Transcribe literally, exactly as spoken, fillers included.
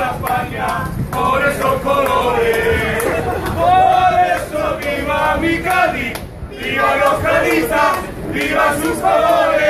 viva España, por esos colores. Por eso viva mi Cádiz, viva los cadistas, viva sus colores.